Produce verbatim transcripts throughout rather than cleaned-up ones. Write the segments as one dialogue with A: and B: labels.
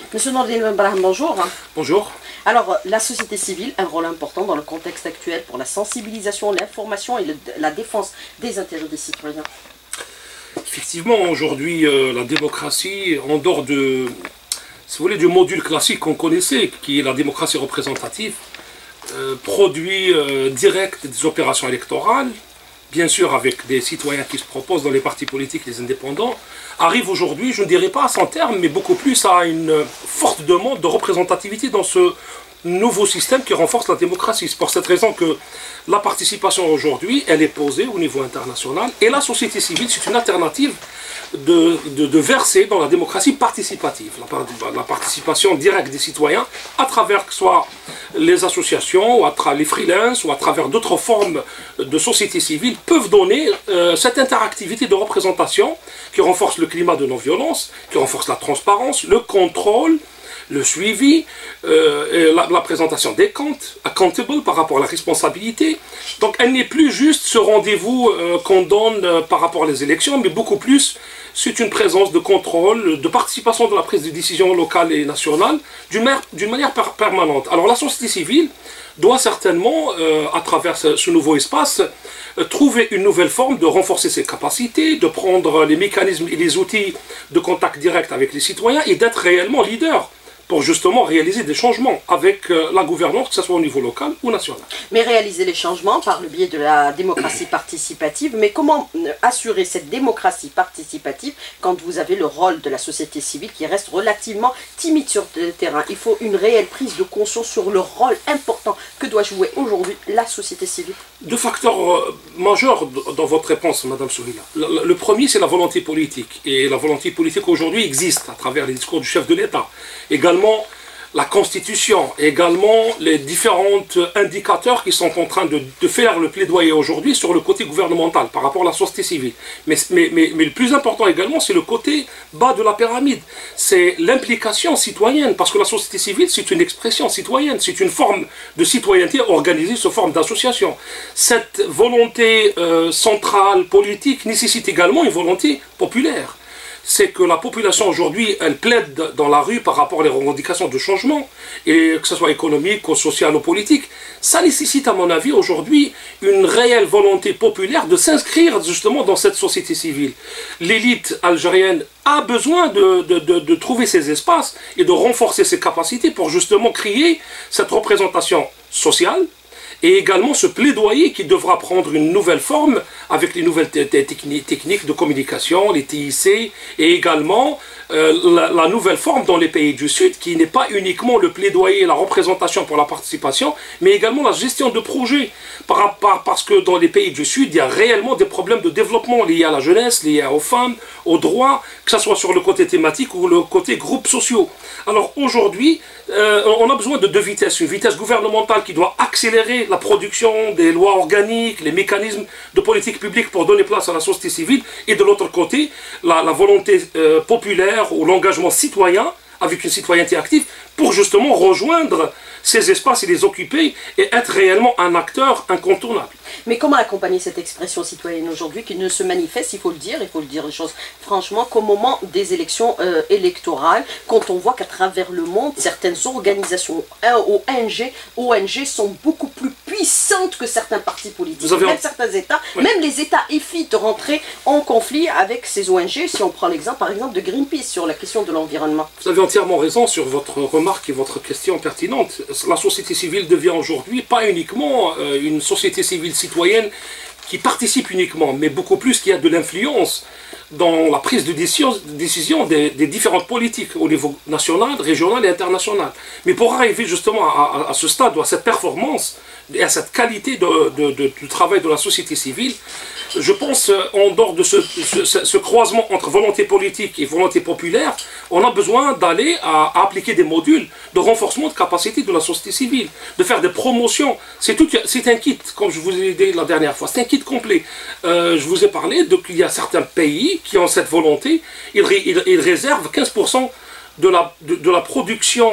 A: Monsieur Nordine Brahim, bonjour.
B: Bonjour.
A: Alors, la société civile a un rôle important dans le contexte actuel pour la sensibilisation, l'information et le, la défense des intérêts des citoyens.
B: Effectivement, aujourd'hui, euh, la démocratie, en dehors de, si vous voulez, du module classique qu'on connaissait, qui est la démocratie représentative, euh, produit euh, direct des opérations électorales, bien sûr avec des citoyens qui se proposent dans les partis politiques, les indépendants, arrive aujourd'hui, je ne dirais pas à son terme, mais beaucoup plus à une forte demande de représentativité dans ce nouveau système qui renforce la démocratie. C'est pour cette raison que la participation aujourd'hui, elle est posée au niveau international, et la société civile, c'est une alternative de, de, de verser dans la démocratie participative, la, la participation directe des citoyens à travers que ce soit les associations, ou à travers les freelances, ou à travers d'autres formes de société civile, peuvent donner euh, cette interactivité de représentation qui renforce le climat de non-violence, qui renforce la transparence, le contrôle, le suivi, euh, et la, la présentation des comptes, accountable par rapport à la responsabilité. Donc elle n'est plus juste ce rendez-vous euh, qu'on donne euh, par rapport aux élections, mais beaucoup plus, c'est une présence de contrôle, de participation de la prise de décision locale et nationale d'une manière per permanente. Alors la société civile doit certainement, euh, à travers ce, ce nouveau espace, euh, trouver une nouvelle forme de renforcer ses capacités, de prendre les mécanismes et les outils de contact direct avec les citoyens et d'être réellement leader pour justement réaliser des changements avec euh, la gouvernance, que ce soit au niveau local ou national.
A: Mais réaliser les changements par le biais de la démocratie participative, mais comment assurer cette démocratie participative quand vous avez le rôle de la société civile qui reste relativement timide sur le terrain? Il faut une réelle prise de conscience sur le rôle important que doit jouer aujourd'hui la société civile.
B: Deux facteurs euh, majeurs dans votre réponse, Madame Souhila. Le, le premier, c'est la volonté politique. Et la volonté politique aujourd'hui existe à travers les discours du chef de l'État. Également, la Constitution, également les différents indicateurs qui sont en train de, de faire le plaidoyer aujourd'hui sur le côté gouvernemental par rapport à la société civile. Mais, mais, mais, mais le plus important également, c'est le côté bas de la pyramide. C'est l'implication citoyenne, parce que la société civile, c'est une expression citoyenne, c'est une forme de citoyenneté organisée sous forme d'association. Cette volonté euh, centrale, politique, nécessite également une volonté populaire. C'est que la population aujourd'hui, elle plaide dans la rue par rapport aux revendications de changement, et que ce soit économique, ou social ou politique. Ça nécessite, à mon avis, aujourd'hui, une réelle volonté populaire de s'inscrire justement dans cette société civile. L'élite algérienne a besoin de, de, de, de trouver ces espaces et de renforcer ses capacités pour justement créer cette représentation sociale, et également ce plaidoyer qui devra prendre une nouvelle forme avec les nouvelles techniques de communication, les T I C, et également euh, la, la nouvelle forme dans les pays du Sud, qui n'est pas uniquement le plaidoyer et la représentation pour la participation, mais également la gestion de projets. Par, par, parce que dans les pays du Sud, il y a réellement des problèmes de développement liés à la jeunesse, liés aux femmes, aux droits, que ce soit sur le côté thématique ou le côté groupes sociaux. Alors aujourd'hui, euh, on a besoin de deux vitesses. Une vitesse gouvernementale qui doit accélérer la production des lois organiques, les mécanismes de politique publique pour donner place à la société civile, et de l'autre côté, la, la volonté euh, populaire ou l'engagement citoyen avec une citoyenneté active pour justement rejoindre ces espaces et les occuper et être réellement un acteur incontournable.
A: Mais comment accompagner cette expression citoyenne aujourd'hui qui ne se manifeste, il faut le dire, il faut le dire les choses franchement, qu'au moment des élections euh, électorales, quand on voit qu'à travers le monde, certaines organisations O N G, O N G sont beaucoup plus puissantes que certains partis politiques,
B: Vous avez
A: même
B: en...
A: certains États,
B: oui.
A: même les États évitent de rentrer en conflit avec ces O N G, si on prend l'exemple par exemple de Greenpeace sur la question de l'environnement.
B: Vous avez entièrement raison sur votre remarque et votre question pertinente. La société civile devient aujourd'hui pas uniquement euh, une société civile citoyenne qui participe uniquement, mais beaucoup plus qui a de l'influence dans la prise de décision, décision des, des différentes politiques au niveau national, régional et international. Mais pour arriver justement à, à, à ce stade, à cette performance et à cette qualité de, de, de, du travail de la société civile, je pense, en dehors de ce, ce, ce croisement entre volonté politique et volonté populaire, on a besoin d'aller à, à appliquer des modules de renforcement de capacité de la société civile, de faire des promotions. C'est un kit, comme je vous ai dit la dernière fois, c'est un kit complet. Euh, je vous ai parlé qu'il y a certains pays qui ont cette volonté, ils, ils, ils réservent quinze pour cent de la, de, de la production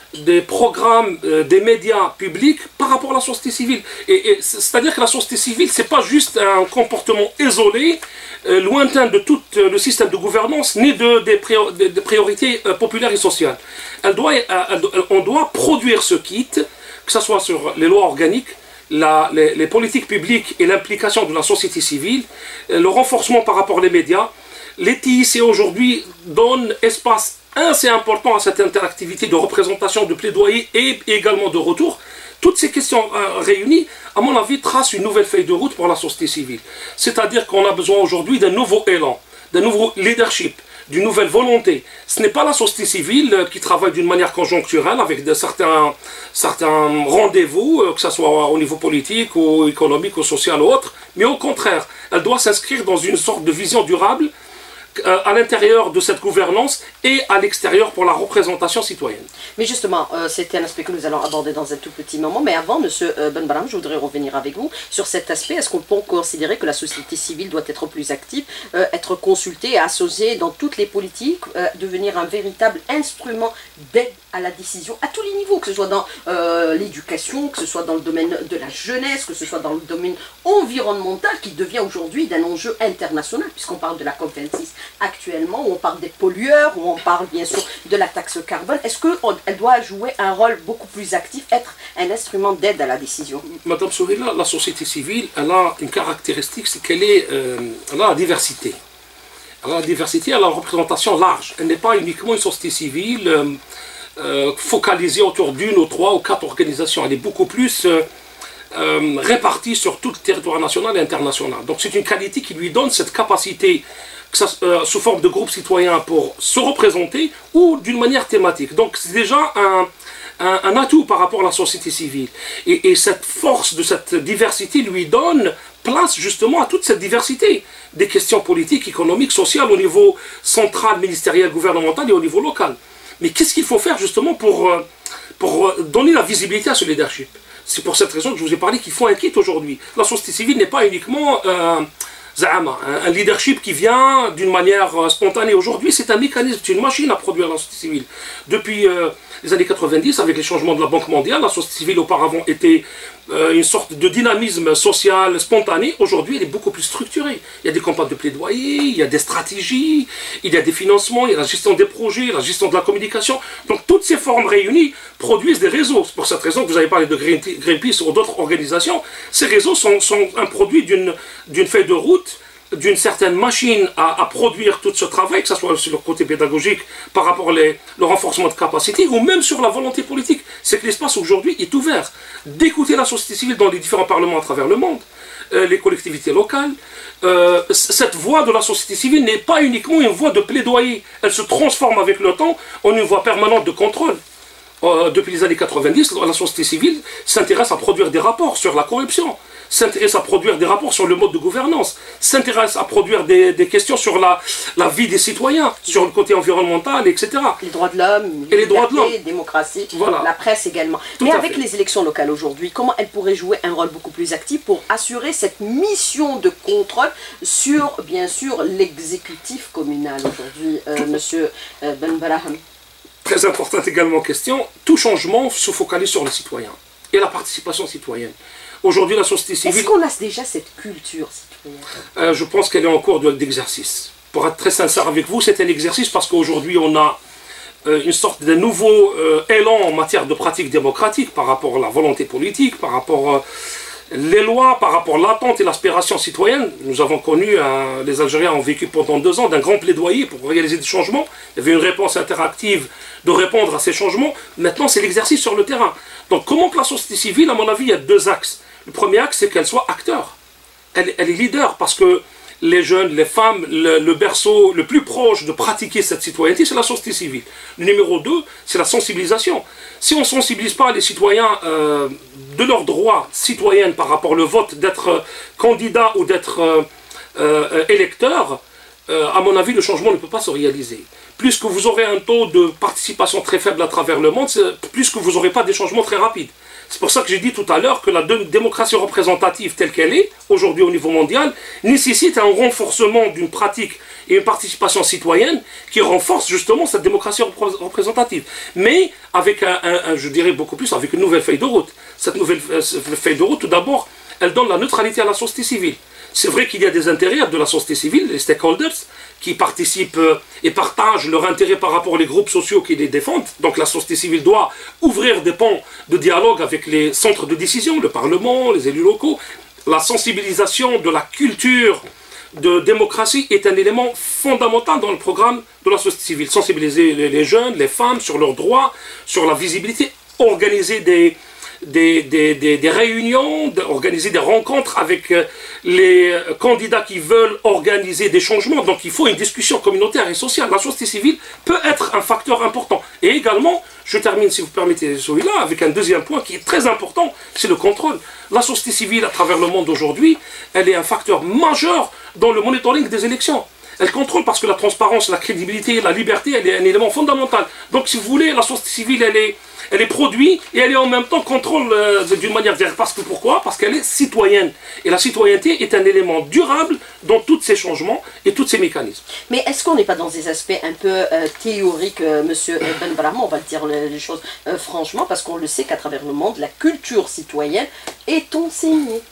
B: des programmes, euh, des médias publics par rapport à la société civile. Et, et c'est-à-dire que la société civile, c'est pas juste un comportement isolé, euh, lointain de tout euh, le système de gouvernance, ni de, des, prior des, des priorités euh, populaires et sociales. Elle doit, euh, elle, on doit produire ce kit, que ce soit sur les lois organiques, la, les, les politiques publiques et l'implication de la société civile, euh, le renforcement par rapport aux médias. Les T I C aujourd'hui donnent espace assez important à cette interactivité de représentation, de plaidoyer et également de retour. Toutes ces questions euh, réunies, à mon avis, tracent une nouvelle feuille de route pour la société civile. C'est-à-dire qu'on a besoin aujourd'hui d'un nouveau élan, d'un nouveau leadership, d'une nouvelle volonté. Ce n'est pas la société civile euh, qui travaille d'une manière conjoncturelle avec de certains, certains rendez-vous, euh, que ce soit au niveau politique ou économique ou social ou autre, mais au contraire, elle doit s'inscrire dans une sorte de vision durable à l'intérieur de cette gouvernance et à l'extérieur pour la représentation citoyenne.
A: Mais justement, euh, c'était un aspect que nous allons aborder dans un tout petit moment. Mais avant, M. Benbaram, je voudrais revenir avec vous sur cet aspect. Est-ce qu'on peut considérer que la société civile doit être plus active, euh, être consultée et associée dans toutes les politiques, euh, devenir un véritable instrument d'aide à la décision à tous les niveaux, que ce soit dans euh, l'éducation, que ce soit dans le domaine de la jeunesse, que ce soit dans le domaine environnemental, qui devient aujourd'hui d'un enjeu international, puisqu'on parle de la COP vingt-six actuellement, où on parle des pollueurs, où on parle bien sûr de la taxe carbone. Est-ce qu'elle doit jouer un rôle beaucoup plus actif, être un instrument d'aide à la décision?
B: Madame Sourila, la société civile, elle a une caractéristique, c'est qu'elle est, euh, elle a la diversité. Elle a la diversité, elle a la représentation large. Elle n'est pas uniquement une société civile euh, euh, focalisée autour d'une ou trois ou quatre organisations. Elle est beaucoup plus euh, euh, répartie sur tout le territoire national et international. Donc c'est une qualité qui lui donne cette capacité, que ça, euh, sous forme de groupe citoyen pour se représenter ou d'une manière thématique. Donc c'est déjà un, un, un atout par rapport à la société civile. Et, et cette force de cette diversité lui donne place justement à toute cette diversité des questions politiques, économiques, sociales au niveau central, ministériel, gouvernemental et au niveau local. Mais qu'est-ce qu'il faut faire justement pour, pour donner la visibilité à ce leadership? C'est pour cette raison que je vous ai parlé qu'il faut un kit aujourd'hui. La société civile n'est pas uniquement euh, un leadership qui vient d'une manière spontanée. Aujourd'hui, c'est un mécanisme, c'est une machine à produire la société civile. Depuis euh, les années quatre-vingt-dix, avec les changements de la Banque mondiale, la société civile auparavant était euh, une sorte de dynamisme social spontané. Aujourd'hui, elle est beaucoup plus structurée. Il y a des campagnes de plaidoyer, il y a des stratégies, il y a des financements, il y a la gestion des projets, la gestion de la communication. Donc toutes ces formes réunies produisent des réseaux. C'est pour cette raison que vous avez parlé de Greenpeace ou d'autres organisations. Ces réseaux sont, sont un produit d'une d'une feuille de route, d'une certaine machine à, à produire tout ce travail, que ce soit sur le côté pédagogique par rapport au renforcement de capacité ou même sur la volonté politique. C'est que l'espace aujourd'hui est ouvert d'écouter la société civile dans les différents parlements à travers le monde, euh, les collectivités locales. Euh, cette voix de la société civile n'est pas uniquement une voix de plaidoyer, elle se transforme avec le temps en une voix permanente de contrôle. Euh, depuis les années quatre-vingt-dix, la société civile s'intéresse à produire des rapports sur la corruption, s'intéresse à produire des rapports sur le mode de gouvernance, s'intéresse à produire des, des questions sur la, la vie des citoyens, sur le côté environnemental, et cetera.
A: Les droits de l'homme,
B: les droits de l'homme,
A: démocratie,
B: voilà.
A: La presse également.
B: Tout
A: Mais avec
B: fait.
A: les élections locales aujourd'hui, comment elle pourrait jouer un rôle beaucoup plus actif pour assurer cette mission de contrôle sur, bien sûr, l'exécutif communal aujourd'hui, euh, Monsieur euh, Benbaram?
B: Très importante également question, tout changement se focalise sur les citoyens et la participation citoyenne. Aujourd'hui, la société civile...
A: Est-ce qu'on a déjà cette culture citoyenne?
B: euh, Je pense qu'elle est en cours d'exercice. Pour être très sincère avec vous, c'est un exercice parce qu'aujourd'hui, on a euh, une sorte de nouveau euh, élan en matière de pratique démocratique par rapport à la volonté politique, par rapport à les lois, par rapport à l'attente et l'aspiration citoyenne. Nous avons connu, euh, les Algériens ont vécu pendant deux ans d'un grand plaidoyer pour réaliser des changements. Il y avait une réponse interactive de répondre à ces changements. Maintenant, c'est l'exercice sur le terrain. Donc, comment que la société civile, à mon avis, il y a deux axes. Le premier axe, c'est qu'elle soit acteur. Elle, elle est leader parce que les jeunes, les femmes, le, le berceau le plus proche de pratiquer cette citoyenneté, c'est la société civile. Le numéro deux, c'est la sensibilisation. Si on ne sensibilise pas les citoyens euh, de leurs droits citoyens par rapport au vote, d'être euh, candidat ou d'être euh, euh, électeur, euh, à mon avis, le changement ne peut pas se réaliser. plus que vous aurez un taux de participation très faible à travers le monde, plus que vous n'aurez pas des changements très rapides. C'est pour ça que j'ai dit tout à l'heure que la démocratie représentative telle qu'elle est, aujourd'hui au niveau mondial, nécessite un renforcement d'une pratique et une participation citoyenne qui renforce justement cette démocratie représentative. Mais avec, un, un, un, je dirais beaucoup plus, avec une nouvelle feuille de route. Cette nouvelle feuille de route, tout d'abord, elle donne la neutralité à la société civile. C'est vrai qu'il y a des intérêts de la société civile, les stakeholders, qui participent et partagent leur intérêt par rapport aux groupes sociaux qui les défendent. Donc la société civile doit ouvrir des ponts de dialogue avec les centres de décision, le Parlement, les élus locaux. La sensibilisation de la culture de démocratie est un élément fondamental dans le programme de la société civile. Sensibiliser les jeunes, les femmes sur leurs droits, sur la visibilité, organiser des... Des, des, des, des réunions, organiser des rencontres avec les candidats qui veulent organiser des changements. Donc il faut une discussion communautaire et sociale. La société civile peut être un facteur important. Et également, je termine si vous permettez celui-là, avec un deuxième point qui est très important, c'est le contrôle. La société civile à travers le monde aujourd'hui, elle est un facteur majeur dans le monitoring des élections. Elle contrôle parce que la transparence, la crédibilité, la liberté, elle est un élément fondamental. Donc si vous voulez, la société civile, elle est... Elle est produit et elle est en même temps contrôle euh, d'une manière directe. Parce que pourquoi? Parce qu'elle est citoyenne. Et la citoyenneté est un élément durable dans tous ces changements et tous ces mécanismes.
A: Mais est-ce qu'on n'est pas dans des aspects un peu euh, théoriques, euh, monsieur Ben Brahma, on va dire les, les choses euh, franchement, parce qu'on le sait qu'à travers le monde, la culture citoyenne est enseignée.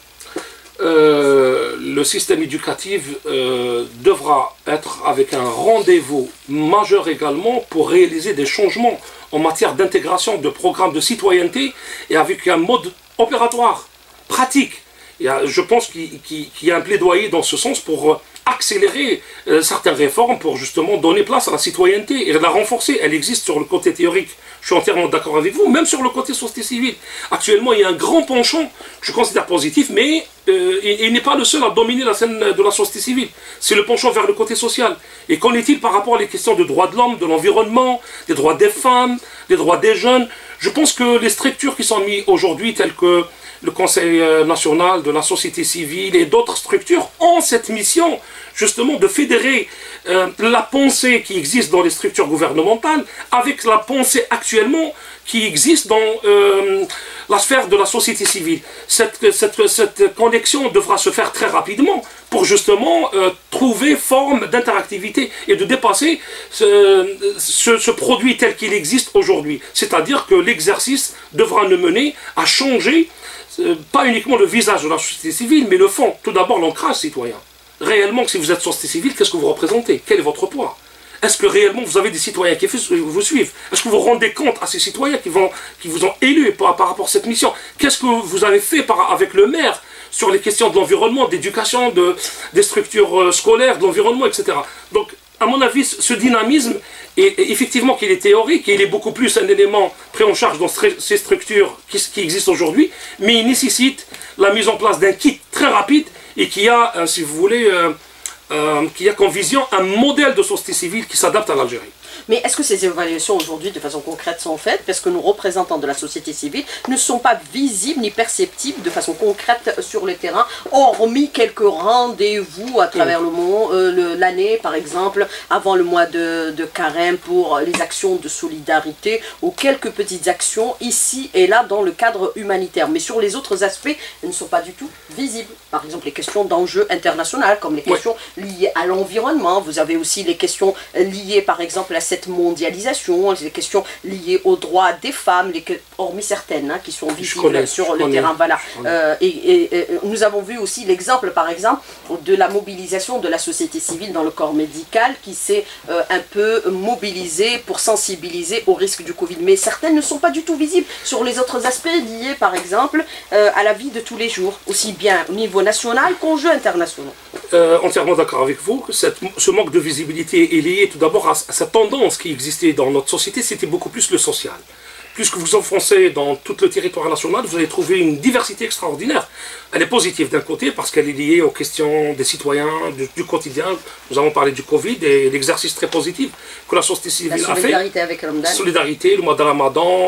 B: Euh, le système éducatif euh, devra être avec un rendez-vous majeur également pour réaliser des changements en matière d'intégration de programmes de citoyenneté et avec un mode opératoire, pratique. Il y a, je pense qu'il qu'il, qu'il y a un plaidoyer dans ce sens pour accélérer euh, certaines réformes pour justement donner place à la citoyenneté et la renforcer. Elle existe sur le côté théorique, je suis entièrement d'accord avec vous, même sur le côté société civile. Actuellement, il y a un grand penchant, je considère positif, mais euh, il, il n'est pas le seul à dominer la scène de la société civile. C'est le penchant vers le côté social. Et qu'en est-il par rapport à les questions de droits de l'homme, de l'environnement, des droits des femmes, des droits des jeunes? Je pense que les structures qui sont mises aujourd'hui, telles que le Conseil national de la société civile et d'autres structures, ont cette mission justement de fédérer euh, la pensée qui existe dans les structures gouvernementales avec la pensée actuellement qui existe dans euh, la sphère de la société civile. Cette, cette, cette connexion devra se faire très rapidement pour justement euh, trouver forme d'interactivité et de dépasser ce, ce, ce produit tel qu'il existe aujourd'hui. C'est-à-dire que l'exercice devra nous mener à changer euh, pas uniquement le visage de la société civile, mais le fond. Tout d'abord l'ancrage citoyen. Réellement, si vous êtes société civile, qu'est-ce que vous représentez? Quel est votre poids? Est-ce que réellement vous avez des citoyens qui vous suivent? Est-ce que vous vous rendez compte à ces citoyens qui, vont, qui vous ont élus par, par rapport à cette mission? Qu'est-ce que vous avez fait par, avec le maire sur les questions de l'environnement, d'éducation, de, des structures scolaires, de l'environnement, et cetera. Donc, à mon avis, ce dynamisme, est, effectivement qu'il est théorique, et il est beaucoup plus un élément pris en charge dans ces structures qui, qui existent aujourd'hui, mais il nécessite la mise en place d'un kit très rapide et qui a, euh, si vous voulez, euh, euh, qui a comme vision un modèle de société civile qui s'adapte à l'Algérie.
A: Mais est-ce que ces évaluations aujourd'hui, de façon concrète, sont faites? Parce que nos représentants de la société civile ne sont pas visibles ni perceptibles de façon concrète sur le terrain, hormis quelques rendez-vous à travers le monde, euh, l'année par exemple, avant le mois de, de carême pour les actions de solidarité ou quelques petites actions ici et là dans le cadre humanitaire. Mais sur les autres aspects, elles ne sont pas du tout visibles. Par exemple, les questions d'enjeux internationaux, comme les questions ouais. liées à l'environnement. Vous avez aussi les questions liées par exemple à cette mondialisation, les questions liées aux droits des femmes, les, hormis certaines hein, qui sont visibles connais, sur le connais, terrain. Voilà. Euh, et, et, et nous avons vu aussi l'exemple, par exemple, de la mobilisation de la société civile dans le corps médical qui s'est euh, un peu mobilisée pour sensibiliser au risque du Covid. Mais certaines ne sont pas du tout visibles sur les autres aspects liés, par exemple, euh, à la vie de tous les jours, aussi bien au niveau national qu'enjeux internationaux.
B: Euh, entièrement d'accord avec vous. Cette, ce manque de visibilité est lié tout d'abord à, à cette tendance qui existait dans notre société, c'était beaucoup plus le social. Plus que vous enfoncez dans tout le territoire national, vous allez trouver une diversité extraordinaire. Elle est positive d'un côté parce qu'elle est liée aux questions des citoyens, du, du quotidien. Nous avons parlé du Covid et l'exercice très positif que la société civile a fait.
A: La solidarité avec Ramadan.
B: Solidarité, le mois de Ramadan,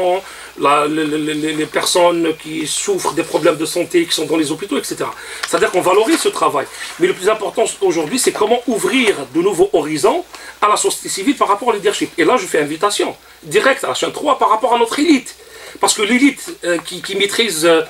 B: la, les, les, les personnes qui souffrent des problèmes de santé, qui sont dans les hôpitaux, et cetera. C'est-à-dire qu'on valorise ce travail. Mais le plus important aujourd'hui, c'est comment ouvrir de nouveaux horizons à la société civile par rapport au leadership. Et là, je fais invitation directe à la chaîne trois par rapport à notre élite. Parce que l'élite euh, qui, qui maîtrise euh,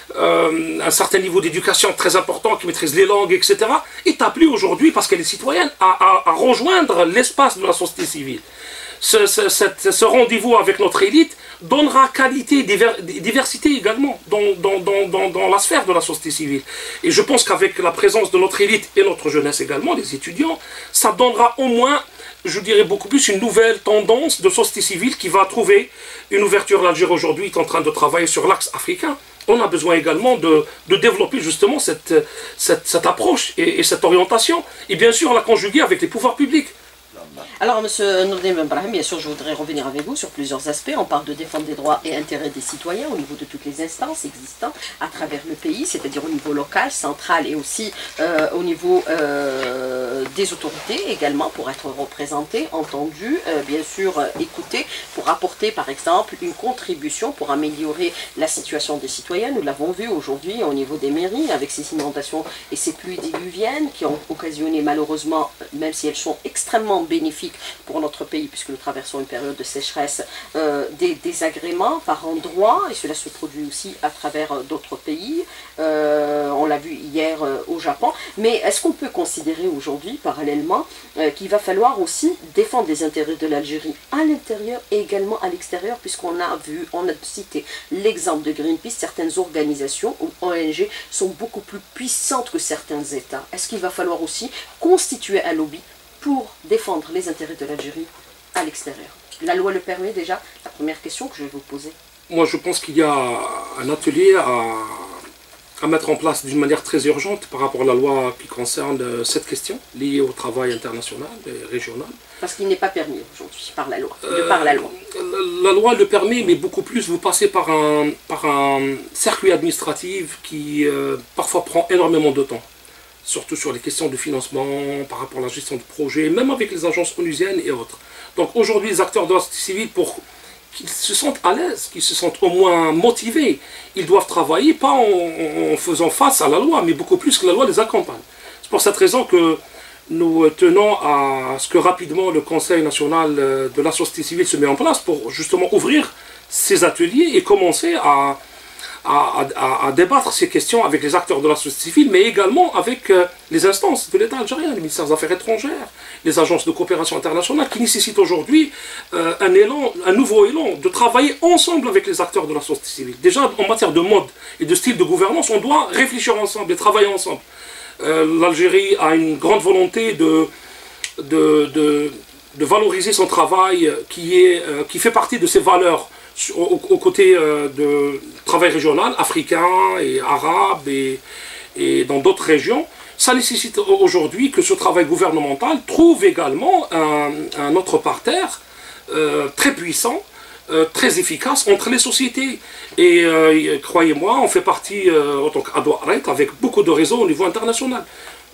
B: euh, un certain niveau d'éducation très important, qui maîtrise les langues, et cetera, est appelée aujourd'hui, parce qu'elle est citoyenne, à, à, à rejoindre l'espace de la société civile. Ce, ce, cette, ce rendez-vous avec notre élite donnera qualité, diver, diversité également dans, dans, dans, dans, dans la sphère de la société civile. Et je pense qu'avec la présence de notre élite et notre jeunesse également, les étudiants, ça donnera au moins, je dirais beaucoup plus, une nouvelle tendance de société civile qui va trouver une ouverture. L'Algérie aujourd'hui est en train de travailler sur l'axe africain. On a besoin également de, de développer justement cette, cette, cette approche et, et cette orientation. Et bien sûr la conjuguer avec les pouvoirs publics.
A: Alors, M. Nourdine Brahim, bien sûr, je voudrais revenir avec vous sur plusieurs aspects. On parle de défendre les droits et intérêts des citoyens au niveau de toutes les instances existantes à travers le pays, c'est-à-dire au niveau local, central et aussi euh, au niveau euh, des autorités également, pour être représentés, entendus, euh, bien sûr euh, écoutés, pour apporter par exemple une contribution pour améliorer la situation des citoyens. Nous l'avons vu aujourd'hui au niveau des mairies avec ces inondations et ces pluies diluviennes qui ont occasionné malheureusement, même si elles sont extrêmement bénéfiques pour notre pays, puisque nous traversons une période de sécheresse, euh, des désagréments par endroits, et cela se produit aussi à travers euh, d'autres pays. Euh, on l'a vu hier euh, au Japon. Mais est-ce qu'on peut considérer aujourd'hui, parallèlement, euh, qu'il va falloir aussi défendre les intérêts de l'Algérie à l'intérieur et également à l'extérieur, puisqu'on a vu, on a cité l'exemple de Greenpeace, certaines organisations ou O N G sont beaucoup plus puissantes que certains États. Est-ce qu'il va falloir aussi constituer un lobby pour défendre les intérêts de l'Algérie à l'extérieur? La loi le permet déjà? La première question que je vais vous poser.
B: Moi, je pense qu'il y a un atelier à, à mettre en place d'une manière très urgente par rapport à la loi qui concerne cette question, liée au travail international et régional.
A: Parce qu'il n'est pas permis aujourd'hui par la loi, de euh, par la loi.
B: La loi le permet, mais beaucoup plus, vous passez par un, par un circuit administratif qui euh, parfois prend énormément de temps. Surtout sur les questions de financement, par rapport à la gestion de projets, même avec les agences onusiennes et autres. Donc aujourd'hui, les acteurs de la société civile, pour qu'ils se sentent à l'aise, qu'ils se sentent au moins motivés, ils doivent travailler, pas en, en faisant face à la loi, mais beaucoup plus que la loi les accompagne. C'est pour cette raison que nous tenons à ce que rapidement le Conseil national de la société civile se mette en place pour justement ouvrir ces ateliers et commencer à... À, à, à débattre ces questions avec les acteurs de la société civile, mais également avec euh, les instances de l'État algérien, les ministères des Affaires étrangères, les agences de coopération internationale, qui nécessitent aujourd'hui euh, un élan, un nouveau élan, de travailler ensemble avec les acteurs de la société civile. Déjà, en matière de mode et de style de gouvernance, on doit réfléchir ensemble et travailler ensemble. Euh, L'Algérie a une grande volonté de, de, de, de valoriser son travail qui, est, euh, qui fait partie de ses valeurs, aux côtés de travail régional, africain et arabe et, et dans d'autres régions. Ça nécessite aujourd'hui que ce travail gouvernemental trouve également un, un autre parterre euh, très puissant, euh, très efficace entre les sociétés. Et euh, croyez-moi, on fait partie euh, en tant qu'Ado Arrête avec beaucoup de réseaux au niveau international.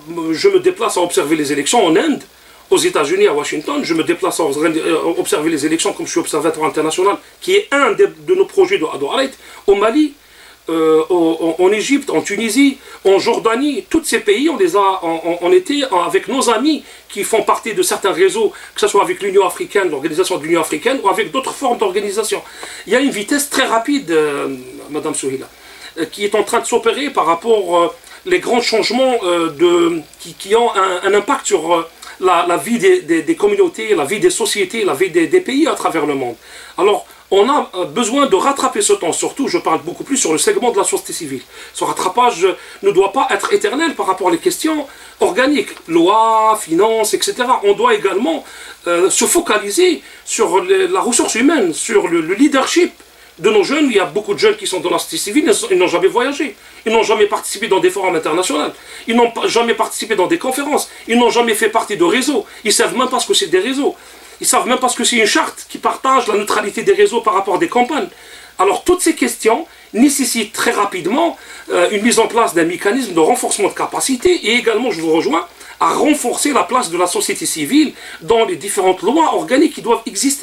B: Je me déplace à observer les élections en Inde, aux États-Unis, à Washington, je me déplace à observer les élections comme je suis observateur international, qui est un de, de nos projets de Ado Arrête, au Mali, euh, au, en Égypte, en Tunisie, en Jordanie, tous ces pays, on les a, on, on était avec nos amis qui font partie de certains réseaux, que ce soit avec l'Union africaine, l'organisation de l'Union africaine, ou avec d'autres formes d'organisation. Il y a une vitesse très rapide, euh, Madame Souhila, euh, qui est en train de s'opérer par rapport euh, les grands changements euh, de, qui, qui ont un, un impact sur euh, La, la vie des, des, des communautés, la vie des sociétés, la vie des, des pays à travers le monde. Alors, on a besoin de rattraper ce temps, surtout, je parle beaucoup plus sur le segment de la société civile. Ce rattrapage ne doit pas être éternel par rapport aux questions organiques, loi, finances, et cetera. On doit également euh, se focaliser sur les, la ressource humaine, sur le, le leadership de nos jeunes. Il y a beaucoup de jeunes qui sont dans la société civile, ils n'ont jamais voyagé, ils n'ont jamais participé dans des forums internationaux, ils n'ont jamais participé dans des conférences, ils n'ont jamais fait partie de réseaux, ils ne savent même pas ce que c'est des réseaux, ils ne savent même pas ce que c'est une charte qui partage la neutralité des réseaux par rapport à des campagnes. Alors toutes ces questions nécessitent très rapidement euh, une mise en place d'un mécanisme de renforcement de capacité et également, je vous rejoins, à renforcer la place de la société civile dans les différentes lois organiques qui doivent exister.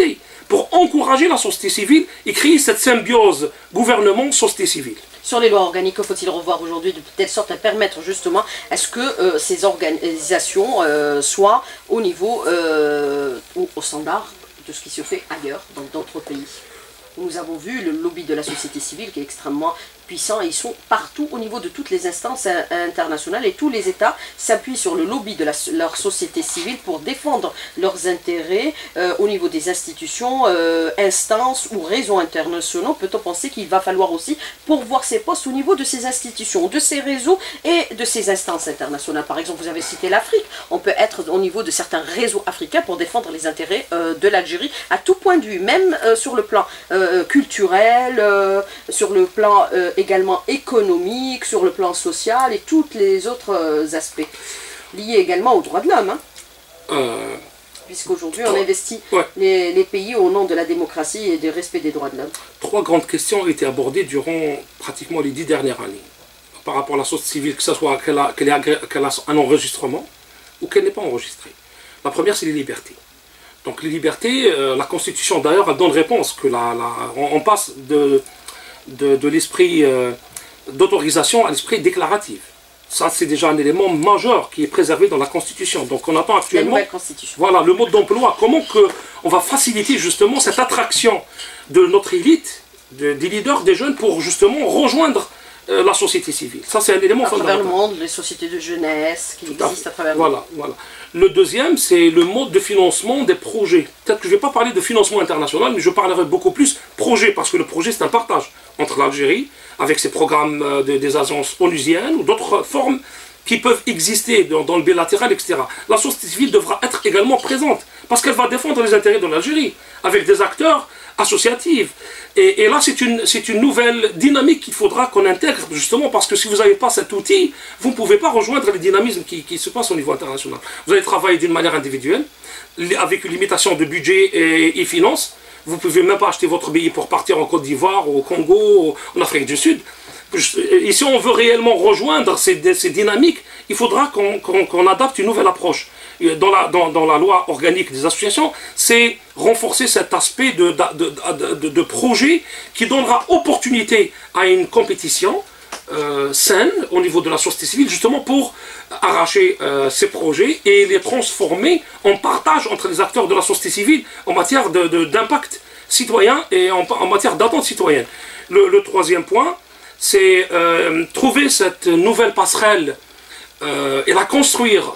B: pour encourager la société civile et créer cette symbiose gouvernement-société civile.
A: Sur les lois organiques, que faut-il revoir aujourd'hui de telle sorte à permettre justement à ce que euh, ces organisations euh, soient au niveau euh, ou au standard de ce qui se fait ailleurs, dans d'autres pays? Nous avons vu le lobby de la société civile qui est extrêmement puissant et ils sont partout au niveau de toutes les instances internationales et tous les États s'appuient sur le lobby de la, leur société civile pour défendre leurs intérêts euh, au niveau des institutions, euh, instances ou réseaux internationaux. Peut-on penser qu'il va falloir aussi pourvoir ces postes au niveau de ces institutions, de ces réseaux et de ces instances internationales? Par exemple, vous avez cité l'Afrique. On peut être au niveau de certains réseaux africains pour défendre les intérêts euh, de l'Algérie à tout point de vue, même euh, sur le plan euh, culturel, euh, sur le plan euh, également économique, sur le plan social et tous les autres euh, aspects liés également aux droits de l'homme. Hein. Euh... Puisqu'aujourd'hui on investit ouais. les, les pays au nom de la démocratie et du respect des droits de l'homme.
B: Trois grandes questions ont été abordées durant pratiquement les dix dernières années. Par rapport à la société civile, que ce soit qu'elle a, qu'elle ait, qu'elle a un enregistrement ou qu'elle n'est pas enregistrée. La première, c'est les libertés. Donc les libertés, euh, la Constitution d'ailleurs, elle donne réponse, que la, la, on, on passe de... de, de l'esprit euh, d'autorisation à l'esprit déclaratif. Ça, c'est déjà un élément majeur qui est préservé dans la Constitution. Donc, on attend actuellement... Voilà, le mode d'emploi. Comment que on va faciliter justement cette attraction de notre élite, de, des leaders, des jeunes, pour justement rejoindre euh, la société civile. Ça, c'est un élément fondamental.
A: À travers le monde, les sociétés de jeunesse qui existent à travers le
B: voilà,
A: monde.
B: Voilà. Le deuxième, c'est le mode de financement des projets. Peut-être que je ne vais pas parler de financement international, mais je parlerai beaucoup plus projet, parce que le projet, c'est un partage entre l'Algérie, avec ses programmes de, des agences onusiennes, ou d'autres formes qui peuvent exister dans, dans le bilatéral, et cetera. La société civile devra être également présente, parce qu'elle va défendre les intérêts de l'Algérie, avec des acteurs associatifs. Et, et là, c'est une, c'est une nouvelle dynamique qu'il faudra qu'on intègre, justement, parce que si vous n'avez pas cet outil, vous ne pouvez pas rejoindre les dynamismes qui, qui se passent au niveau international. Vous allez travailler d'une manière individuelle, avec une limitation de budget et, et finances. Vous ne pouvez même pas acheter votre billet pour partir en Côte d'Ivoire, au Congo, en Afrique du Sud. Et si on veut réellement rejoindre ces, ces dynamiques, il faudra qu'on qu'on, qu'on adapte une nouvelle approche. Dans la, dans, dans la loi organique des associations, c'est renforcer cet aspect de, de, de, de, de projet qui donnera opportunité à une compétition euh, saine au niveau de la société civile, justement pour arracher euh, ces projets et les transformer en partage entre les acteurs de la société civile en matière d'impact de, de, citoyen et en, en matière d'attente citoyenne. Le, le troisième point, c'est euh, trouver cette nouvelle passerelle euh, et la construire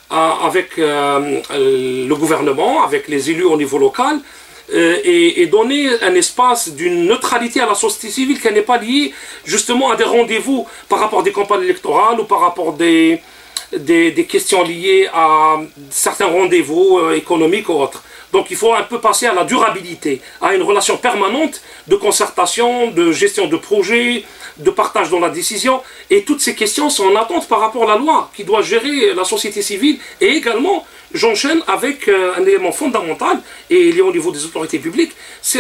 B: avec euh, le gouvernement, avec les élus au niveau local, euh, et, et donner un espace d'une neutralité à la société civile qui n'est pas liée justement à des rendez-vous par rapport à des campagnes électorales ou par rapport à des, des, des questions liées à certains rendez-vous euh, économiques ou autres. Donc il faut un peu passer à la durabilité, à une relation permanente de concertation, de gestion de projet, de partage dans la décision. Et toutes ces questions sont en attente par rapport à la loi qui doit gérer la société civile. Et également, j'enchaîne avec un élément fondamental, et il est au niveau des autorités publiques, c'est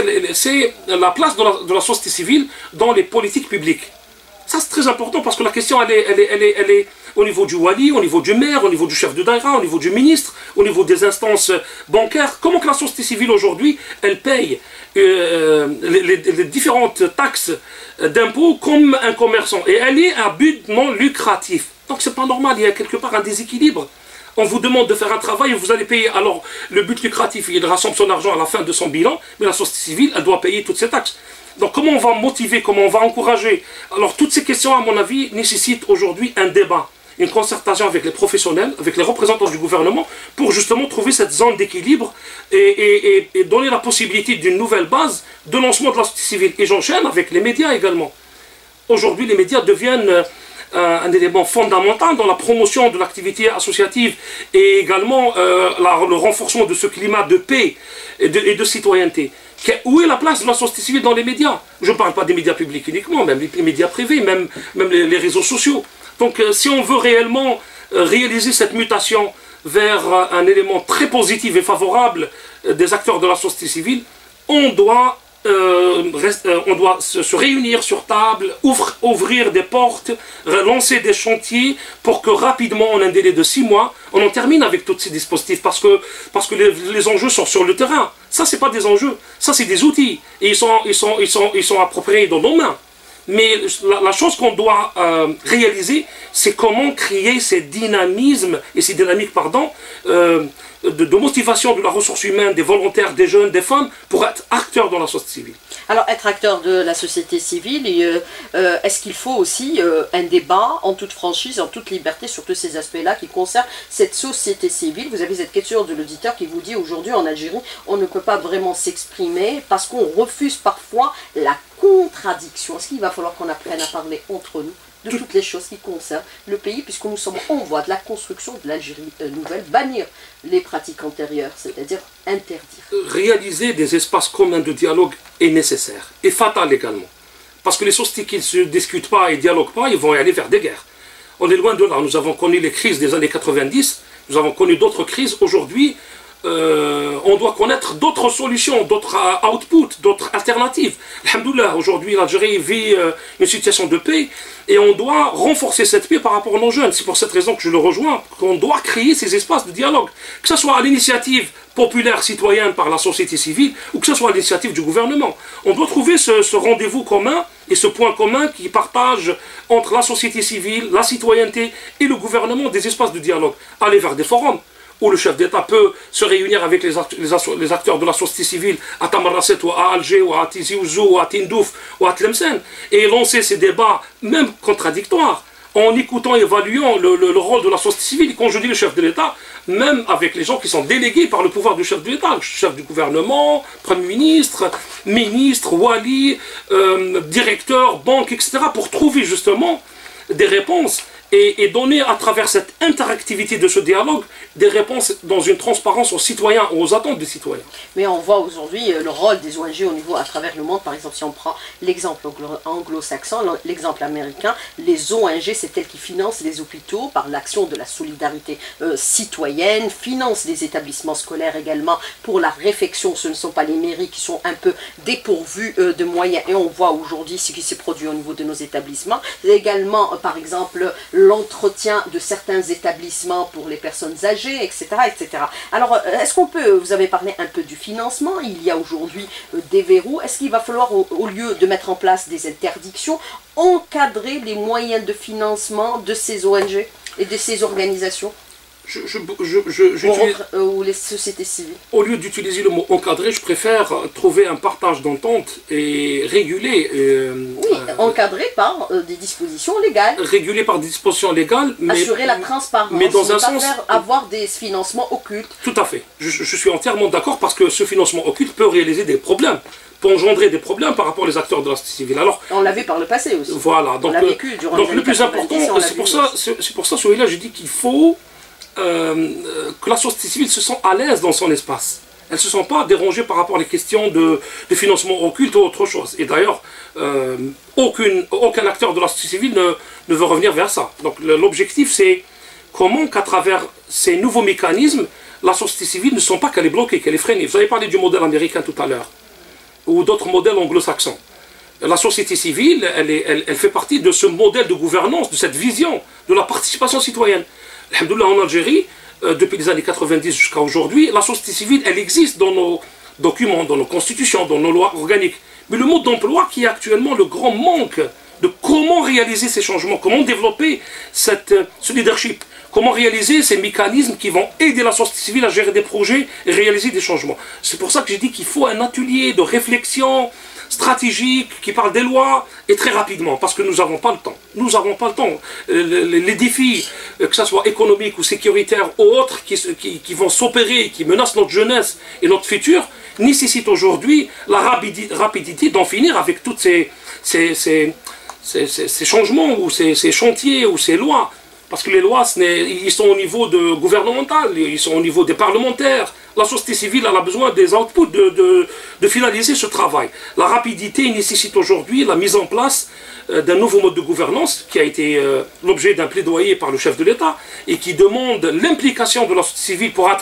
B: la place de la, de la société civile dans les politiques publiques. Ça, c'est très important parce que la question, elle est, elle est, elle est, elle est au niveau du wali, au niveau du maire, au niveau du chef de daïra, au niveau du ministre, au niveau des instances bancaires. Comment que la société civile aujourd'hui, elle paye euh, les, les, les différentes taxes d'impôts comme un commerçant. Et elle est à but non lucratif. Donc c'est pas normal, il y a quelque part un déséquilibre. On vous demande de faire un travail et vous allez payer. Alors, le but lucratif, il rassemble son argent à la fin de son bilan, mais la société civile, elle doit payer toutes ces taxes. Donc, comment on va motiver, comment on va encourager? Alors, toutes ces questions, à mon avis, nécessitent aujourd'hui un débat, une concertation avec les professionnels, avec les représentants du gouvernement, pour justement trouver cette zone d'équilibre et, et, et, et donner la possibilité d'une nouvelle base de lancement de la société civile. Et j'enchaîne avec les médias également. Aujourd'hui, les médias deviennent Euh, un élément fondamental dans la promotion de l'activité associative et également euh, la, le renforcement de ce climat de paix et de, et de citoyenneté. Où est la place de la société civile dans les médias? Je ne parle pas des médias publics uniquement, même les, les médias privés, même, même les, les réseaux sociaux. Donc euh, si on veut réellement euh, réaliser cette mutation vers euh, un élément très positif et favorable euh, des acteurs de la société civile, on doit euh, reste, euh, on doit se, se réunir sur table, ouvre, ouvrir des portes, lancer des chantiers pour que rapidement, en un délai de six mois, on en termine avec tous ces dispositifs parce que, parce que les, les enjeux sont sur le terrain. Ça, ce n'est pas des enjeux, ça, c'est des outils et ils sont, ils sont, ils sont, ils sont appropriés dans nos mains. Mais la, la chose qu'on doit euh, réaliser, c'est comment créer ces dynamismes, et ces dynamiques, pardon, euh, de, de motivation de la ressource humaine, des volontaires, des jeunes, des femmes, pour être acteurs dans la société civile.
A: Alors, être acteur de la société civile, euh, euh, est-ce qu'il faut aussi euh, un débat en toute franchise, en toute liberté sur tous ces aspects-là qui concernent cette société civile? Vous avez cette question de l'auditeur qui vous dit aujourd'hui en Algérie, on ne peut pas vraiment s'exprimer parce qu'on refuse parfois la contradiction. Est-ce qu'il va falloir qu'on apprenne à parler entre nous de toutes les choses qui concernent le pays, puisque nous sommes en voie de la construction de l'Algérie nouvelle, bannir les pratiques antérieures, c'est-à-dire interdire.
B: Réaliser des espaces communs de dialogue est nécessaire, et fatal également. Parce que les sociétés qui ne se discutent pas et ne dialoguent pas, ils vont aller vers des guerres. On est loin de là. Nous avons connu les crises des années quatre-vingt-dix, nous avons connu d'autres crises. Aujourd'hui, Euh, on doit connaître d'autres solutions, d'autres uh, outputs, d'autres alternatives. Alhamdoulilah, aujourd'hui l'Algérie vit uh, une situation de paix et on doit renforcer cette paix par rapport à nos jeunes. C'est pour cette raison que je le rejoins, qu'on doit créer ces espaces de dialogue, que ce soit à l'initiative populaire citoyenne par la société civile ou que ce soit à l'initiative du gouvernement. On doit trouver ce, ce rendez-vous commun et ce point commun qui partage entre la société civile, la citoyenneté et le gouvernement des espaces de dialogue. Aller vers des forums où le chef d'État peut se réunir avec les, act les, les acteurs de la société civile à Tamarrasset ou à Alger ou à Tizi Ouzou ou à Tindouf ou à Tlemcen et lancer ces débats même contradictoires en écoutant et évaluant le, le, le rôle de la société civile. Et quand je dis le chef de l'État, même avec les gens qui sont délégués par le pouvoir du chef de l'État, le chef du gouvernement, Premier ministre, ministre, wali, euh, directeur, banque, et cetera, pour trouver justement des réponses Et, et donner à travers cette interactivité de ce dialogue des réponses dans une transparence aux citoyens, aux attentes des citoyens.
A: Mais on voit aujourd'hui le rôle des O N G au niveau à travers le monde. Par exemple, si on prend l'exemple anglo-saxon, l'exemple américain, les O N G, c'est elles qui financent les hôpitaux par l'action de la solidarité euh, citoyenne, financent les établissements scolaires également pour la réfection. Ce ne sont pas les mairies qui sont un peu dépourvues euh, de moyens. Et on voit aujourd'hui ce qui s'est produit au niveau de nos établissements. Également, euh, par exemple, l'entretien de certains établissements pour les personnes âgées, et cetera et cetera. Alors, est-ce qu'on peut, vous avez parlé un peu du financement, il y a aujourd'hui des verrous, est-ce qu'il va falloir, au, au lieu de mettre en place des interdictions, encadrer les moyens de financement de ces O N G et de ces organisations?
B: Je, je, je, je, je
A: ou, ou les sociétés civiles.
B: Au lieu d'utiliser le mot encadrer, je préfère trouver un partage d'entente et réguler. Euh,
A: oui, euh, encadré par euh, des dispositions légales.
B: Régulé par des dispositions légales. Mais,
A: assurer la transparence.
B: Mais dans un
A: pas
B: sens.
A: Faire avoir des financements occultes.
B: Tout à fait. Je, je suis entièrement d'accord parce que ce financement occulte peut réaliser des problèmes, peut engendrer des problèmes par rapport aux acteurs de la société civile. Alors,
A: on l'a vu par le passé aussi.
B: Voilà. Donc,
A: on l'a vécu durant
B: donc
A: les
B: le plus important, c'est pour, ça, c'est pour ça, Sohaila, je dis qu'il faut. Euh, que la société civile se sent à l'aise dans son espace. Elle ne se sent pas dérangée par rapport à les questions de, de financement occulte ou autre chose. Et d'ailleurs, euh, aucune, aucun acteur de la société civile ne, ne veut revenir vers ça. Donc l'objectif, c'est comment qu'à travers ces nouveaux mécanismes, la société civile ne sent pas qu'elle est bloquée, qu'elle est freinée. Vous avez parlé du modèle américain tout à l'heure, ou d'autres modèles anglo-saxons. La société civile, elle, est, elle, elle fait partie de ce modèle de gouvernance, de cette vision de la participation citoyenne. Alhamdoulilah, en Algérie, euh, depuis les années quatre-vingt-dix jusqu'à aujourd'hui, la société civile, elle existe dans nos documents, dans nos constitutions, dans nos lois organiques. Mais le mode d'emploi qui est actuellement le grand manque de comment réaliser ces changements, comment développer cette, ce leadership, comment réaliser ces mécanismes qui vont aider la société civile à gérer des projets et réaliser des changements. C'est pour ça que j'ai dit qu'il faut un atelier de réflexion stratégique qui parle des lois et très rapidement, parce que nous n'avons pas le temps. Nous n'avons pas le temps. Les, les défis, que ce soit économiques ou sécuritaires ou autres, qui, qui, qui vont s'opérer, qui menacent notre jeunesse et notre futur, nécessitent aujourd'hui la rapidité, rapidité d'en finir avec tous ces, ces, ces, ces, ces, ces changements ou ces, ces chantiers ou ces lois. Parce que les lois, ils sont au niveau de gouvernemental, ils sont au niveau des parlementaires. La société civile elle a besoin des outputs de, de, de finaliser ce travail. La rapidité nécessite aujourd'hui la mise en place euh, d'un nouveau mode de gouvernance qui a été euh, l'objet d'un plaidoyer par le chef de l'État et qui demande l'implication de la société civile pour être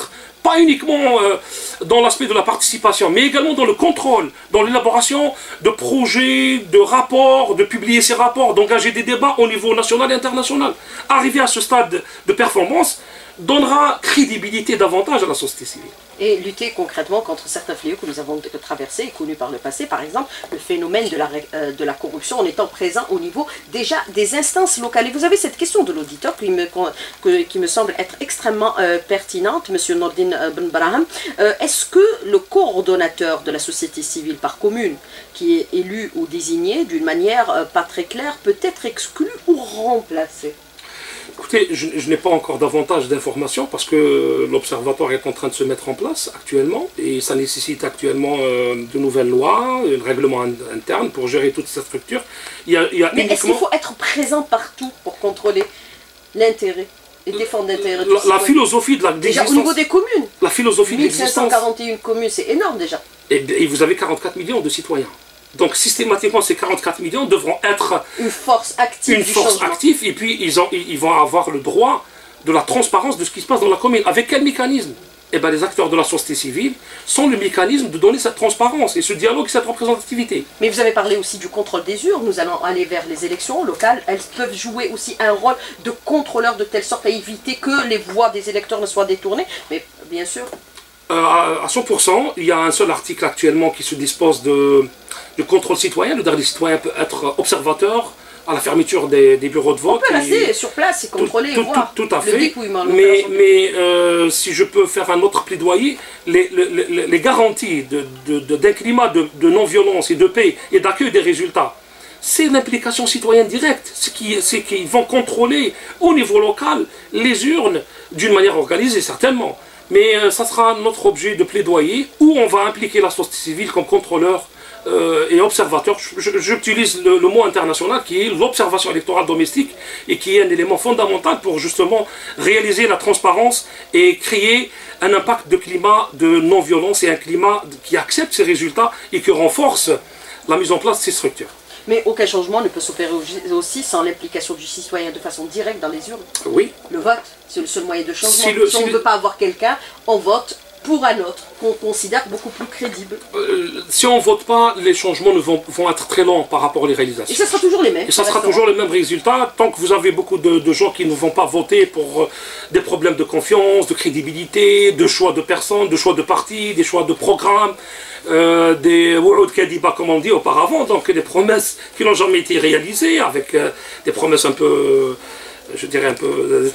B: pas uniquement euh, dans l'aspect de la participation, mais également dans le contrôle, dans l'élaboration de projets, de rapports, de publier ces rapports, d'engager des débats au niveau national et international. Arriver à ce stade de performance donnera crédibilité davantage à la société civile.
A: Et lutter concrètement contre certains fléaux que nous avons traversés et connus par le passé, par exemple le phénomène de la, euh, de la corruption en étant présent au niveau déjà des instances locales. Et vous avez cette question de l'auditeur qui me, que, qui me semble être extrêmement euh, pertinente, M. Nordin Ben Braham. Euh, Est-ce que le coordonnateur de la société civile par commune, qui est élu ou désigné d'une manière euh, pas très claire, peut être exclu ou remplacé?
B: Écoutez, je, je n'ai pas encore davantage d'informations parce que l'Observatoire est en train de se mettre en place actuellement et ça nécessite actuellement euh, de nouvelles lois, un règlement in interne pour gérer toute cette structure. Il y a, il y a
A: Mais
B: uniquement...
A: est-ce qu'il faut être présent partout pour contrôler l'intérêt et défendre l'intérêt du
B: la,
A: citoyen?
B: La philosophie de la
A: Déjà au niveau des communes,
B: la philosophie de
A: mille cinq cent
B: l'existence.
A: quarante et une communes, c'est énorme déjà.
B: Et, et vous avez quarante-quatre millions de citoyens. Donc systématiquement, ces quarante-quatre millions devront être
A: une force active,
B: une
A: du
B: force
A: changement.
B: active, et puis ils, ont, ils vont avoir le droit de la transparence de ce qui se passe dans la commune. Avec quel mécanisme? Eh bien, les acteurs de la société civile sont le mécanisme de donner cette transparence et ce dialogue, cette représentativité.
A: Mais vous avez parlé aussi du contrôle des urnes. Nous allons aller vers les élections locales. Elles peuvent jouer aussi un rôle de contrôleur de telle sorte à éviter que les voix des électeurs ne soient détournées. Mais bien sûr...
B: Euh, à cent pour cent, il y a un seul article actuellement qui se dispose de, de contrôle citoyen. Le dernier citoyen peut être observateur à la fermeture des, des bureaux de vote.
A: On peut rester sur place et contrôler
B: tout,
A: et voir
B: tout, tout à
A: le
B: fait.
A: dépouillement.
B: Mais, mais euh, si je peux faire un autre plaidoyer, les, les, les garanties d'un de, de, de, climat de, de non-violence et de paix et d'accueil des résultats, c'est l'implication citoyenne directe. C'est qu'ils vont contrôler au niveau local les urnes d'une manière organisée, certainement. Mais euh, ça sera notre objet de plaidoyer où on va impliquer la société civile comme contrôleur euh, et observateur. J'utilise le, le mot international qui est l'observation électorale domestique et qui est un élément fondamental pour justement réaliser la transparence et créer un impact de climat de non-violence et un climat qui accepte ces résultats et qui renforce la mise en place de ces structures.
A: Mais aucun changement ne peut s'opérer aussi sans l'implication du citoyen de façon directe dans les urnes.
B: Oui.
A: Le vote, c'est le seul moyen de changement.
B: Si, le,
A: si on
B: si
A: ne veut pas avoir quelqu'un, on vote pour un autre, qu'on considère beaucoup plus crédible.
B: Euh, si on ne vote pas, les changements ne vont, vont être très lents par rapport aux réalisations.
A: Et ça sera toujours les mêmes.
B: Et ça sera toujours le même résultat, tant que vous avez beaucoup de, de gens qui ne vont pas voter pour euh, des problèmes de confiance, de crédibilité, de choix de personnes, de choix de partis, des choix de programmes. Euh, des Wouhoud Kadiba, comme on dit auparavant, donc des promesses qui n'ont jamais été réalisées, avec euh, des promesses un peu, euh, je dirais un peu, euh,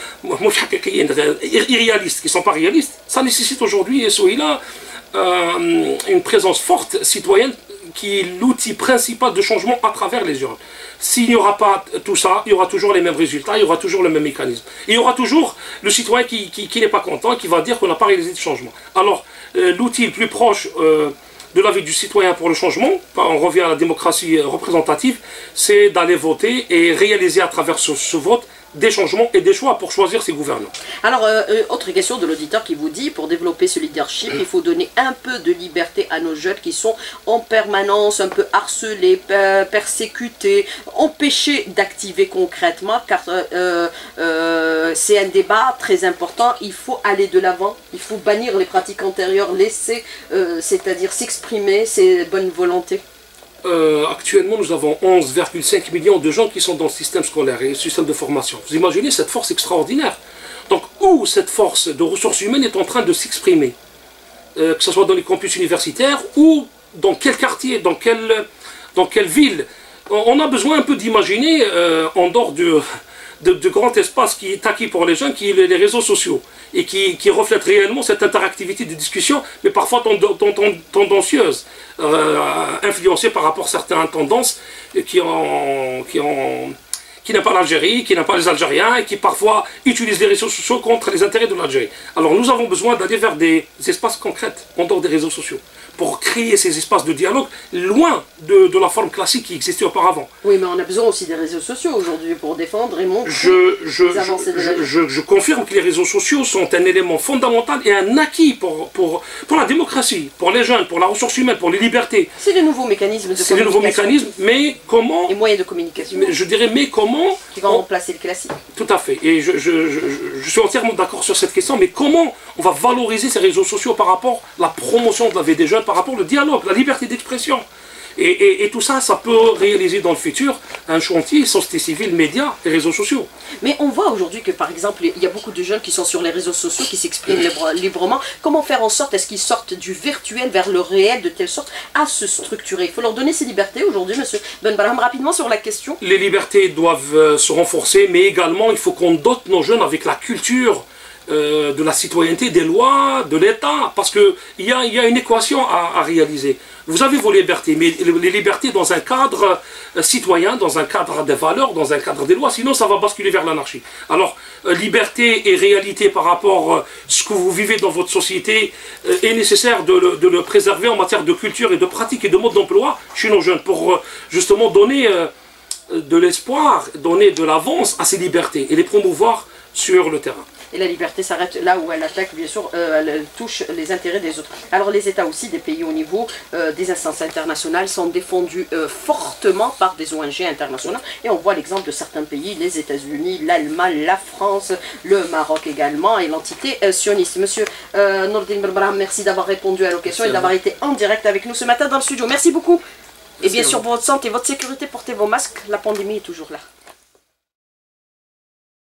B: irréalistes, qui ne sont pas réalistes. Ça nécessite aujourd'hui, Souhila, euh, une présence forte citoyenne qui est l'outil principal de changement à travers les urnes. S'il n'y aura pas tout ça, il y aura toujours les mêmes résultats, il y aura toujours le même mécanisme. Et il y aura toujours le citoyen qui, qui, qui n'est pas content et qui va dire qu'on n'a pas réalisé de changement. Alors, euh, l'outil le plus proche euh, de la vie du citoyen pour le changement, on revient à la démocratie représentative, c'est d'aller voter et réaliser à travers ce, ce vote des changements et des choix pour choisir ses gouvernants.
A: Alors, euh, autre question de l'auditeur qui vous dit, pour développer ce leadership, il faut donner un peu de liberté à nos jeunes qui sont en permanence un peu harcelés, persécutés, empêchés d'activer concrètement, car euh, euh, c'est un débat très important, il faut aller de l'avant, il faut bannir les pratiques antérieures, laisser, euh, c'est-à-dire s'exprimer ses bonnes volontés.
B: Euh, actuellement, nous avons onze virgule cinq millions de gens qui sont dans le système scolaire et le système de formation. Vous imaginez cette force extraordinaire. Donc, où cette force de ressources humaines est en train de s'exprimer, euh, que ce soit dans les campus universitaires ou dans quel quartier, dans quelle, dans quelle ville. On a besoin un peu d'imaginer, euh, en dehors de, de, de grand espace qui est acquis pour les jeunes, qui est les réseaux sociaux, et qui, qui reflète réellement cette interactivité de discussion, mais parfois tendancieuse, euh, influencée par rapport à certaines tendances qui, ont, qui, ont, qui n'aiment pas l'Algérie, qui n'aiment pas les Algériens, et qui parfois utilisent les réseaux sociaux contre les intérêts de l'Algérie. Alors nous avons besoin d'aller vers des espaces concrets, en dehors des réseaux sociaux, pour créer ces espaces de dialogue loin de, de la forme classique qui existait auparavant.
A: Oui, mais on a besoin aussi des réseaux sociaux aujourd'hui pour défendre et montrer
B: je, je,
A: les avancées de la
B: je, je, je confirme que les réseaux sociaux sont un élément fondamental et un acquis pour, pour, pour la démocratie, pour les jeunes, pour la ressource humaine, pour les libertés.
A: C'est les nouveaux mécanismes de communication.
B: C'est les nouveaux mécanismes, mais comment...
A: Et moyens de communication.
B: Mais, je dirais, mais comment...
A: Qui vont on, remplacer le classique.
B: Tout à fait. Et je, je, je, je suis entièrement d'accord sur cette question, mais comment on va valoriser ces réseaux sociaux par rapport à la promotion de la vie des jeunes, par rapport au dialogue, la liberté d'expression. Et, et, et tout ça, ça peut réaliser dans le futur un chantier, société civile, médias et réseaux sociaux.
A: Mais on voit aujourd'hui que, par exemple, il y a beaucoup de jeunes qui sont sur les réseaux sociaux, qui s'expriment libre, librement. Comment faire en sorte, est-ce qu'ils sortent du virtuel vers le réel, de telle sorte à se structurer? Il faut leur donner ces libertés aujourd'hui, monsieur Ben Braham, rapidement sur la question.
B: Les libertés doivent se renforcer, mais également, il faut qu'on dote nos jeunes avec la culture Euh, de la citoyenneté, des lois, de l'État, parce qu'il y a, y a une équation à, à réaliser. Vous avez vos libertés, mais les libertés dans un cadre euh, citoyen, dans un cadre des valeurs, dans un cadre des lois, sinon ça va basculer vers l'anarchie. Alors, euh, liberté et réalité par rapport à euh, ce que vous vivez dans votre société euh, est nécessaire de le, de le préserver en matière de culture et de pratique et de mode d'emploi chez nos jeunes, pour euh, justement donner euh, de l'espoir, donner de l'avance à ces libertés et les promouvoir sur le terrain.
A: Et la liberté s'arrête là où elle attaque, bien sûr, euh, elle touche les intérêts des autres. Alors les États aussi, des pays au niveau euh, des instances internationales, sont défendus euh, fortement par des O N G internationales. Et on voit l'exemple de certains pays, les États-Unis, l'Allemagne, la France, le Maroc également, et l'entité euh, sioniste. Monsieur euh, Nourdine Ben Braham, merci d'avoir répondu à nos questions et d'avoir été en direct avec nous ce matin dans le studio. Merci beaucoup. Merci. Et bien sûr, pour votre santé et votre sécurité, portez vos masques, la pandémie est toujours là.